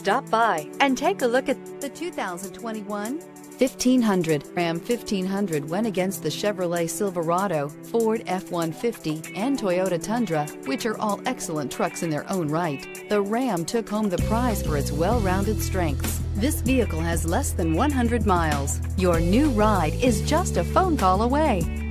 Stop by and take a look at the 2021 1500. Ram 1500 went against the Chevrolet Silverado, Ford F-150, and Toyota Tundra, which are all excellent trucks in their own right. The Ram took home the prize for its well-rounded strengths. This vehicle has less than 100 miles. Your new ride is just a phone call away.